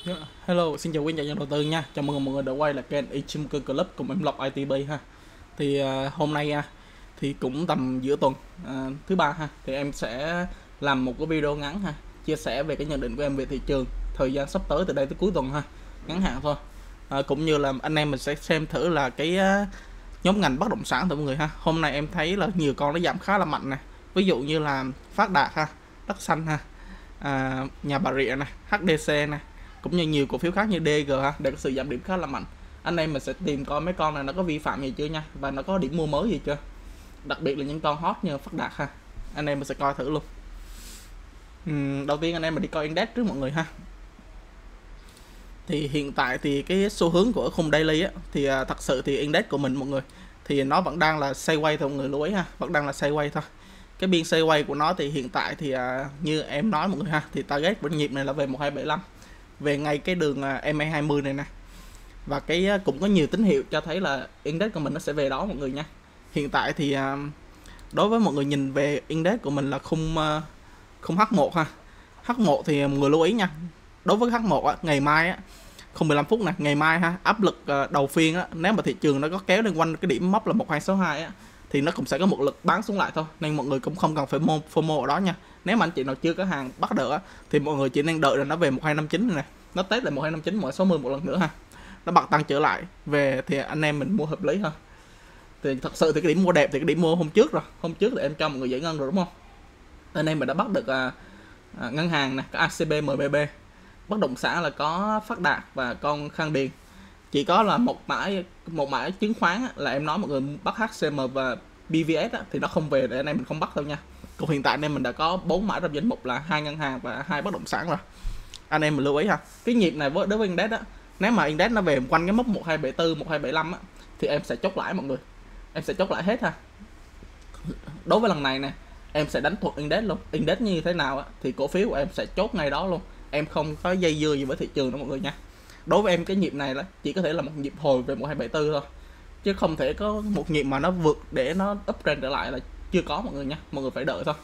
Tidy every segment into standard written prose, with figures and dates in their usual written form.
Hello, xin chào quý nhà đầu tư nha. Chào mừng mọi người đã quay lại kênh Ichimoku Club cùng em Lộc ITB ha. Thì hôm nay thì cũng tầm giữa tuần thứ ba ha, thì em sẽ làm một cái video ngắn ha, chia sẻ về cái nhận định của em về thị trường thời gian sắp tới từ đây tới cuối tuần ha, ngắn hạn thôi. Cũng như là anh em mình sẽ xem thử là cái nhóm ngành bất động sản của mọi người ha. Hôm nay em thấy là nhiều con nó giảm khá là mạnh nè. Ví dụ như là Phát Đạt ha, Đất Xanh ha, Nhà Bà Rịa nè, HDC nè, cũng như nhiều cổ phiếu khác như DG ha, đều có sự giảm điểm khá là mạnh. Anh em mình sẽ tìm coi mấy con này nó có vi phạm gì chưa nha, và nó có điểm mua mới gì chưa, đặc biệt là những con hot như Phát Đạt ha. Anh em mình sẽ coi thử luôn. Đầu tiên anh em mình đi coi index trước mọi người ha. Thì hiện tại thì cái xu hướng của khung daily á, thì thật sự thì index của mình mọi người thì nó vẫn đang là sideways thôi mọi người lưu ý ha, vẫn đang là sideways thôi. Cái biên sideways của nó thì hiện tại thì như em nói mọi người ha, thì target của nhịp này là về 1275, về ngay cái đường MA20 này nè, và cái cũng có nhiều tín hiệu cho thấy là index của mình nó sẽ về đó mọi người nha. Hiện tại thì đối với mọi người nhìn về index của mình là khung H1 ha. H1 thì mọi người lưu ý nha, đối với H1 á, ngày mai á, khung 15 phút nè, ngày mai ha, áp lực đầu phiên á, nếu mà thị trường nó có kéo lên quanh cái điểm mốc là 1262 á, thì nó cũng sẽ có một lực bán xuống lại thôi, nên mọi người cũng không cần phải FOMO ở đó nha. Nếu mà anh chị nào chưa có hàng bắt được á, thì mọi người chỉ nên đợi là nó về 1259 này, nó test lại 1259 160 một lần nữa ha, nó bật tăng trở lại về thì anh em mình mua hợp lý ha. Thì thật sự thì cái điểm mua đẹp thì cái điểm mua hôm trước rồi, hôm trước thì em cho mọi người giải ngân rồi đúng không. Anh em mình đã bắt được ngân hàng nè, có ACB, MBB, bất động sản là có Phát Đạt và con Khang Điền. Chỉ có là một mã chứng khoán á, là em nói mọi người bắt HCM và BVS á, thì nó không về để anh em mình không bắt đâu nha. Còn hiện tại anh em mình đã có 4 mã trong danh mục là 2 ngân hàng và 2 bất động sản rồi, anh em mình lưu ý ha. Cái nhịp này đối với index á, nếu mà index nó về quanh cái mốc 1274 1275 á, thì em sẽ chốt lãi mọi người, em sẽ chốt lãi hết ha. Đối với lần này nè, em sẽ đánh thuận index luôn. Index như thế nào á, thì cổ phiếu của em sẽ chốt ngay đó luôn, em không có dây dưa gì với thị trường đó mọi người nha. Đối với em cái nhịp này là chỉ có thể là một nhịp hồi về 1274 thôi, chứ không thể có một nhịp mà nó vượt để nó uptrend trở lại là chưa có mọi người nha. Mọi người phải đợi thôi.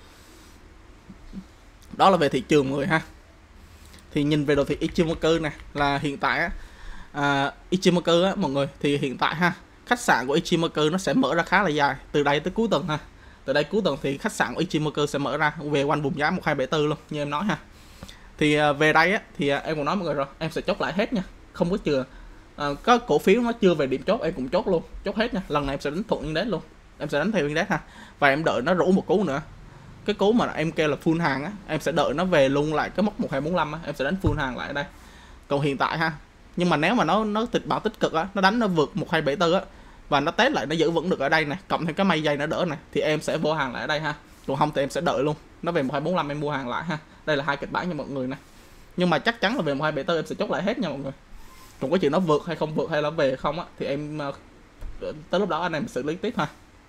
Đó là về thị trường mọi người ha. Thì nhìn về đồ thị Ichimoku nè, là hiện tại á, Ichimoku á mọi người, thì hiện tại ha, khách sạn của Ichimoku nó sẽ mở ra khá là dài từ đây tới cuối tuần ha. Từ đây cuối tuần thì khách sạn của Ichimoku sẽ mở ra về quanh vùng giá 1274 luôn như em nói ha. Thì về đây á, thì em cũng nói mọi người rồi, em sẽ chốt lại hết nha, không có chừa. Có cổ phiếu nó chưa về điểm chốt em cũng chốt luôn, chốt hết nha. Lần này em sẽ đánh thuận index luôn, em sẽ đánh theo index ha, và em đợi nó rủ một cú nữa. Cái cú mà em kêu là full hàng á, em sẽ đợi nó về luôn lại cái mốc 1245 á, em sẽ đánh full hàng lại ở đây. Còn hiện tại ha, nhưng mà nếu mà nó bảo tích cực á, nó đánh nó vượt 1274 á, và nó test lại nó giữ vững được ở đây này, cộng thêm cái mây dày nó đỡ này, thì em sẽ vô hàng lại ở đây ha. Còn không thì em sẽ đợi luôn nó về 1245 em mua hàng lại ha. Đây là hai kịch bản cho mọi người nè, nhưng mà chắc chắn là về 1274 em sẽ chốt lại hết nha mọi người. Còn cái chuyện nó vượt hay không vượt hay là về không á, thì em tới lúc đó anh em xử lý tiếp ha.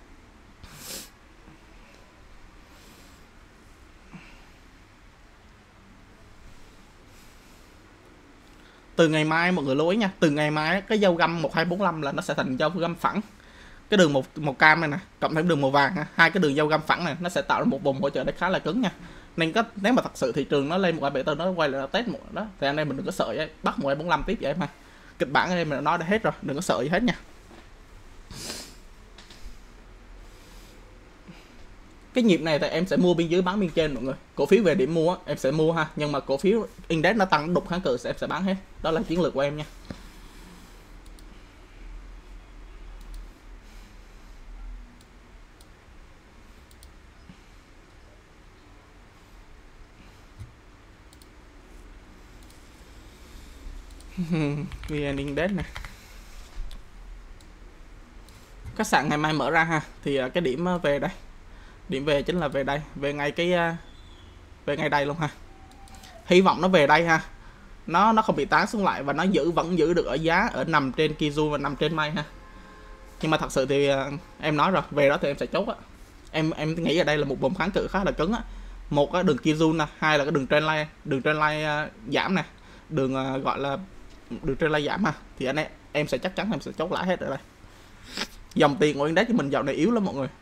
Từ ngày mai mọi người lưu ý nha, từ ngày mai cái dao găm 1245 là nó sẽ thành dao găm phẳng. Cái đường màu cam này nè, cộng thêm đường màu vàng ha, hai cái đường dao găm phẳng này nó sẽ tạo ra một vùng hỗ trợ đấy khá là cứng nha. Nên nếu mà thật sự thị trường nó lên 1274 nó quay lại test một đó, thì anh em mình đừng có sợ vậy, bắt 1245 tiếp vậy em ha. Kịch bản anh em mình nói đã hết rồi, đừng có sợ gì hết nha. Cái nhịp này thì em sẽ mua bên dưới bán bên trên mọi người. Cổ phiếu về điểm mua em sẽ mua ha, nhưng mà cổ phiếu index nó tăng đục kháng cự em sẽ bán hết. Đó là chiến lược của em nha. VN Index này, khách sạn ngày mai mở ra ha, thì cái điểm về đây, điểm về chính là về đây, về ngay cái về ngay đây luôn ha. Hy vọng nó về đây ha, nó không bị tán xuống lại và nó vẫn giữ được ở giá ở nằm trên Kijun và nằm trên May ha. Nhưng mà thật sự thì em nói rồi, về đó thì em sẽ chốt á. Em nghĩ ở đây là một vùng kháng cự khá là cứng á. Một cái đường Kijun nè, hai là cái đường trendline giảm nè, đường gọi là đường trendline giảm ha, thì anh em sẽ chắc chắn em sẽ chốt lại hết ở đây. Dòng tiền của index của mình dạo này yếu lắm mọi người,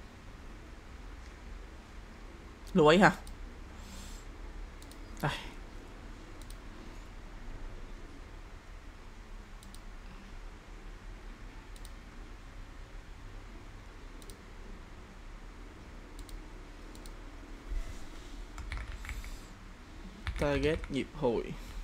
lưu ý ha. Đây. target nhịp hồi.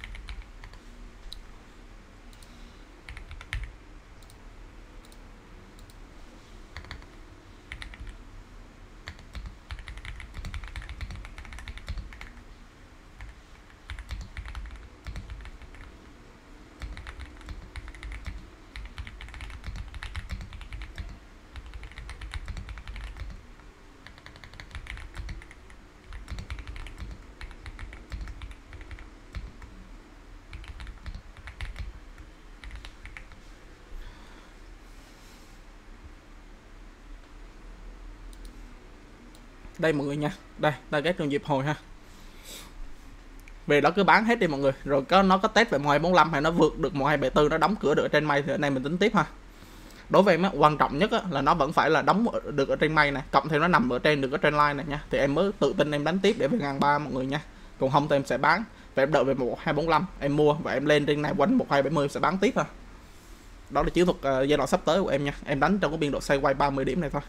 Đây mọi người nha, đây target trong nhịp hồi ha. Về đó cứ bán hết đi mọi người, rồi nó có test về 1245 hay nó vượt được 1274, nó đóng cửa được ở trên mây thì ở đây mình tính tiếp ha. Đối với em á, quan trọng nhất á, là nó vẫn phải là đóng được ở trên mây này, cộng thêm nó nằm ở trên được ở trên line này nha, thì em mới tự tin em đánh tiếp để về 1300 mọi người nha. Còn không thì em sẽ bán và em đợi về 1245 em mua và em lên trên này quanh 1270 sẽ bán tiếp ha. Đó là chiến thuật giai đoạn sắp tới của em nha. Em đánh trong cái biên độ sideways 30 điểm này thôi.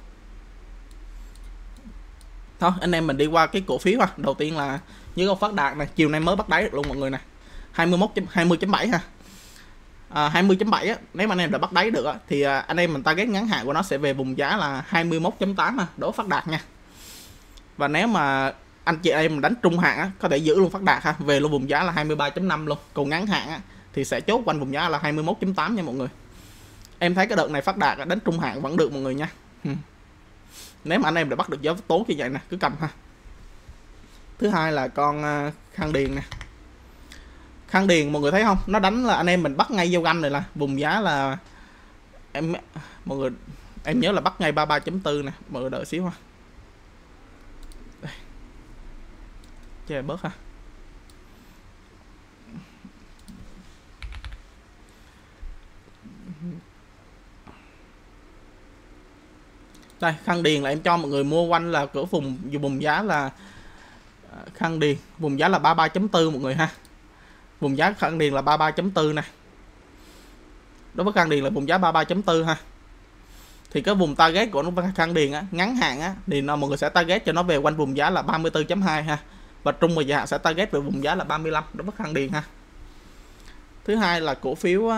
Thôi anh em mình đi qua cái cổ phiếu ha. Đầu tiên là như con Phát Đạt này, chiều nay mới bắt đáy được luôn mọi người này. 20.7 ha. 20.7 á, nếu mà anh em đã bắt đáy được á thì anh em mình target ngắn hạn của nó sẽ về vùng giá là 21.8 ha, đối Phát Đạt nha. Và nếu mà anh chị em đánh trung hạn á, có thể giữ luôn Phát Đạt ha, về luôn vùng giá là 23.5 luôn. Còn ngắn hạn á thì sẽ chốt quanh vùng giá là 21.8 nha mọi người. Em thấy cái đợt này Phát Đạt đánh trung hạn vẫn được mọi người nha. Nếu mà anh em đã bắt được giá tố như vậy nè, cứ cầm ha. Thứ hai là con Khang Điền nè. Khang Điền mọi người thấy không? Nó đánh là anh em mình bắt ngay vô ganh này là vùng giá là mọi người em nhớ là bắt ngay 33.4 nè, mọi người đợi xíu ha. Đây. Che bớt ha. Đây, Khang Điền là em cho mọi người mua quanh là cửa vùng giá là Khang Điền, vùng giá là 33.4 mọi người ha. Vùng giá Khang Điền là 33.4 nè. Đối với Khang Điền là vùng giá 33.4 ha. Thì cái vùng target của nó Khang Điền á, ngắn hạn á thì mọi người sẽ target cho nó về quanh vùng giá là 34.2 ha. Và trung và dài hạn sẽ target về vùng giá là 35 đối với Khang Điền ha. Thứ hai là cổ phiếu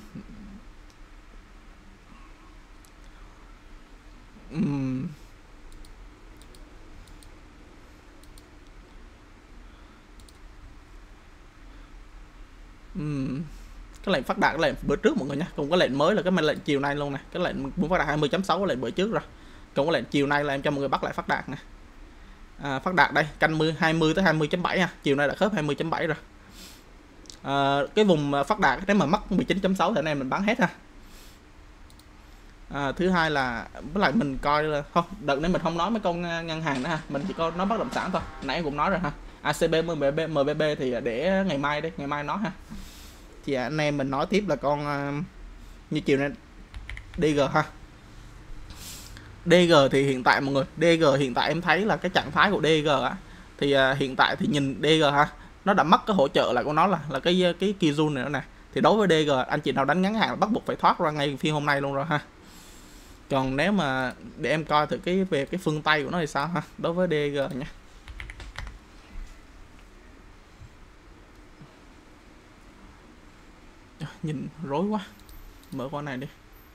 cái lệnh Phát Đạt, cái lệnh bữa trước mọi người nha, cùng cái lệnh mới là cái lệnh chiều nay luôn nè, cái lệnh muốn Phát Đạt 20.6 cái lệnh bữa trước rồi, còn cái lệnh chiều nay là em cho mọi người bắt lại Phát Đạt nè. Phát Đạt đây canh 20 tới 20.7 ha, chiều nay đã khớp 20.7 rồi. Cái vùng Phát Đạt nếu mà mắc 19.6 thì anh em mình bán hết ha. Thứ hai là với lại mình coi là không đợt này mình không nói mấy con ngân hàng nữa ha, mình chỉ có nói bất động sản thôi, nãy em cũng nói rồi ha. ACB, MBB thì để ngày mai đi, ngày mai nói ha. Thì anh em mình nói tiếp là con như chiều nay DG ha. DG thì hiện tại mọi người, DG hiện tại em thấy là cái trạng thái của DG á thì hiện tại thì nhìn DG ha, nó đã mất cái hỗ trợ lại của nó là cái Kijun này nữa nè. Thì đối với DG anh chị nào đánh ngắn hạn bắt buộc phải thoát ra ngay phiên hôm nay luôn rồi ha. Còn nếu mà để em coi thử về cái phương Tây của nó thì sao ha, đối với DG nha. Nhìn rối quá, mở qua này đi.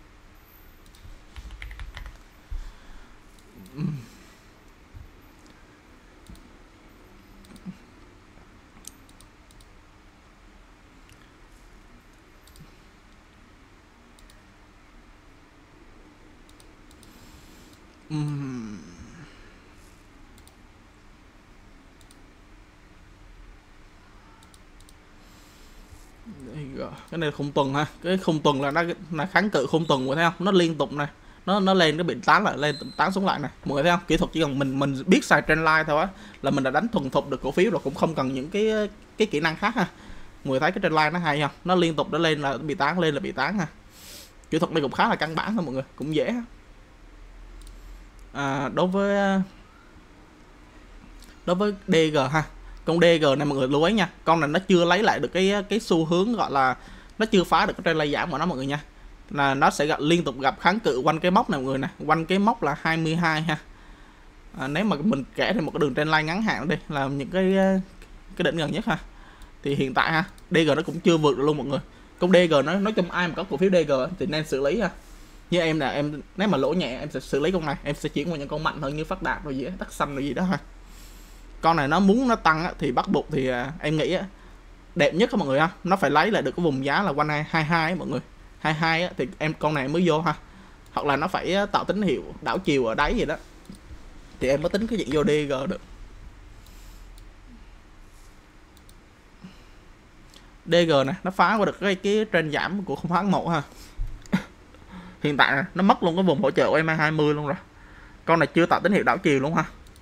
Cái này khung tuần ha, cái khung tuần là nó kháng cự khung tuần, mọi thấy không, nó liên tục này, nó lên, nó bị tán lại lên, tán xuống lại này, mọi người thấy không. Kỹ thuật chỉ cần mình biết xài trend line thôi á là mình đã đánh thuần thục được cổ phiếu rồi, cũng không cần những cái kỹ năng khác ha. Mọi người thấy cái trend line nó hay không, nó liên tục nó lên là bị tán, lên là bị tán ha. Kỹ thuật đây cũng khá là căn bản thôi mọi người, cũng dễ. Đối với DG ha, con DG này mọi người lưu ý nha, con này nó chưa lấy lại được cái xu hướng, gọi là nó chưa phá được cái trend line giảm của nó mọi người nha, là nó sẽ liên tục gặp kháng cự quanh cái mốc này mọi người nè, quanh cái mốc là 22 ha. Nếu mà mình kể thêm một cái đường trend line ngắn hạn đi là những cái đỉnh gần nhất ha. Thì hiện tại ha, DG nó cũng chưa vượt được luôn mọi người. Con DG nó nói chung ai mà có cổ phiếu DG thì nên xử lý ha. Như em là em nếu mà lỗ nhẹ em sẽ xử lý con này, em sẽ chuyển qua những con mạnh hơn như Phát Đạt rồi gì đó, Đất Xanh rồi gì đó ha. Con này nó muốn nó tăng á, thì bắt buộc thì em nghĩ á, đẹp nhất các mọi người ha, nó phải lấy lại được cái vùng giá là quanh 22 mọi người. 22 á, thì em con này mới vô ha. Hoặc là nó phải tạo tín hiệu đảo chiều ở đáy gì đó thì em mới tính cái chuyện vô DG được. DG này nó phá qua được cái trend giảm của khủng hoảng 1 ha. Hiện tại này, nó mất luôn cái vùng hỗ trợ của MA20 luôn rồi. Con này chưa tạo tín hiệu đảo chiều luôn ha.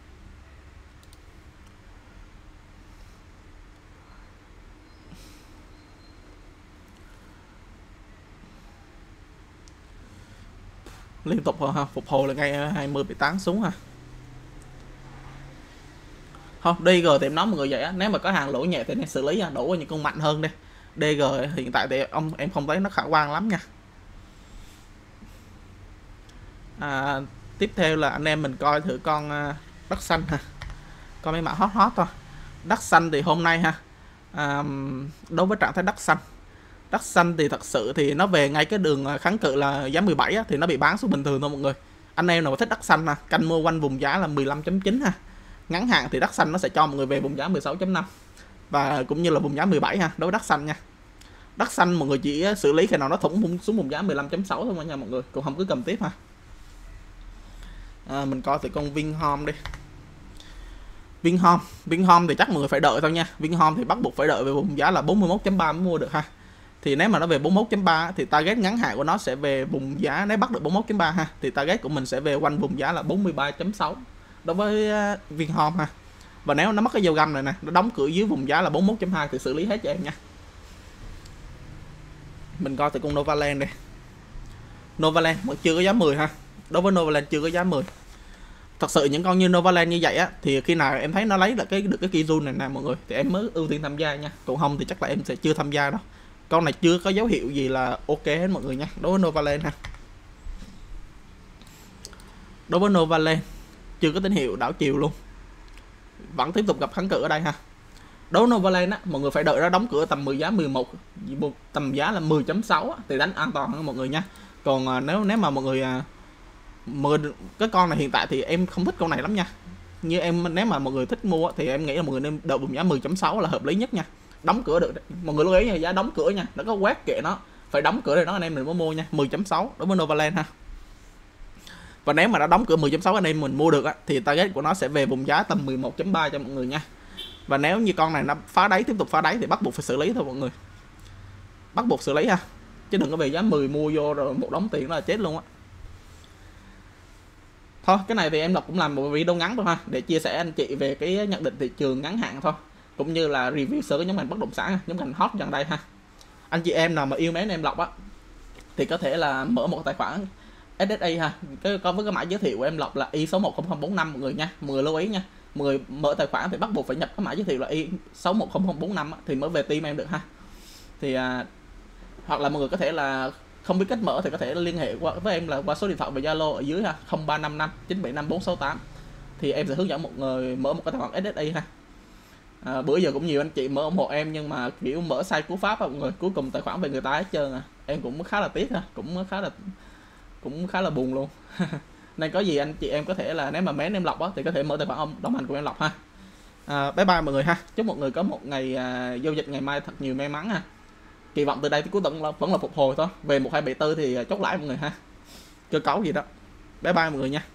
Liên tục phục hồi là ngay 20 bị tán xuống ha. Không, DG thì em nói mọi người vậy á, nếu mà có hàng lỗ nhẹ thì nên xử lý đổ qua những con mạnh hơn đi. DG hiện tại thì em không thấy nó khả quan lắm nha. Tiếp theo là anh em mình coi thử con Đất Xanh ha, coi mấy mã hot thôi. Đất Xanh thì hôm nay ha, đối với trạng thái Đất Xanh thì thật sự thì nó về ngay cái đường kháng cự là giá 17 á, thì nó bị bán xuống bình thường thôi mọi người. Anh em nào mà thích Đất Xanh ha, canh mua quanh vùng giá là 15.9 ha. Ngắn hạn thì Đất Xanh nó sẽ cho mọi người về vùng giá 16.5 và cũng như là vùng giá 17 ha, đối với Đất Xanh nha. Đất Xanh mọi người chỉ xử lý khi nào nó thủng xuống vùng giá 15.6 thôi nha mọi người, cũng không cứ cầm tiếp ha. Mình coi từ con Vinhome đi. Vinhome thì chắc mọi người phải đợi thôi nha. Vinhome thì bắt buộc phải đợi về vùng giá là 41.3 mới mua được ha. Thì nếu mà nó về 41.3 thì target ngắn hạn của nó sẽ về vùng giá, nếu bắt được 41.3 ha thì target của mình sẽ về quanh vùng giá là 43.6 đối với Vinhome ha. Và nếu nó mất cái dao găm này nè, nó đóng cửa dưới vùng giá là 41.2 thì xử lý hết cho em nha. Mình coi từ con Novaland đây. Novaland vẫn chưa có giá 10 ha. Đối với Novaland chưa có giá 10. Thật sự những con như Novaland như vậy á thì khi nào em thấy nó lấy được cái Kijun này nè mọi người thì em mới ưu tiên tham gia nha. Còn không thì chắc là em sẽ chưa tham gia đâu. Con này chưa có dấu hiệu gì là ok hết mọi người nha. Đối với Novaland ha. Đối với Novaland chưa có tín hiệu đảo chiều luôn. Vẫn tiếp tục gặp kháng cự ở đây ha. Đối với Novaland á, mọi người phải đợi nó đóng cửa tầm 10 giá 11, tầm giá là 10.6 thì đánh an toàn hơn mọi người nha. Còn nếu mà mọi người cái con này hiện tại thì em không thích con này lắm nha. Như em nếu mà mọi người thích mua thì em nghĩ là mọi người nên đợi vùng giá 10.6 là hợp lý nhất nha. Đóng cửa được. Mọi người lưu ý nha, giá đóng cửa nha, nó có quét kệ nó, phải đóng cửa để nó anh em mình mới mua nha. 10.6 đối với Novaland ha. Và nếu mà nó đóng cửa 10.6 anh em mình mua được á thì target của nó sẽ về vùng giá tầm 11.3 cho mọi người nha. Và nếu như con này nó phá đáy, tiếp tục phá đáy thì bắt buộc phải xử lý thôi mọi người. Bắt buộc xử lý ha. Chứ đừng có về giá 10 mua vô rồi một đống tiền đó là chết luôn á. Thôi cái này thì em Lộc cũng làm một video ngắn thôi ha, để chia sẻ anh chị về cái nhận định thị trường ngắn hạn thôi, cũng như là review sơ cái nhóm ngành bất động sản, nhóm ngành hot gần đây ha. Anh chị em nào mà yêu mến em Lộc á thì có thể là mở một tài khoản SSA ha, có với cái mã giới thiệu của em Lộc là Y610045 mọi người nha. Mọi người lưu ý nha, mọi người mở tài khoản thì bắt buộc phải nhập cái mã giới thiệu là Y610045 thì mới về team em được ha. Thì hoặc là mọi người có thể là không biết cách mở thì có thể liên hệ với em là qua số điện thoại và Zalo ở dưới ha, 0355 975 468 thì em sẽ hướng dẫn một người mở một cái tài khoản SSA ha. Bữa giờ cũng nhiều anh chị mở ủng hộ em nhưng mà kiểu mở sai cú pháp mọi người, cuối cùng tài khoản về người ta hết trơn em cũng khá là tiếc ha, cũng khá là buồn luôn. Nên có gì anh chị em có thể là nếu mà mến em Lộc á thì có thể mở tài khoản đồng hành cùng em Lộc ha. Bye bye mọi người ha, chúc mọi người có một ngày giao dịch ngày mai thật nhiều may mắn ha. Kỳ vọng từ đây tới cuối tuần vẫn là phục hồi thôi, về 1274 thì chốt lãi mọi người ha, cơ cấu gì đó. Bye bye mọi người nha.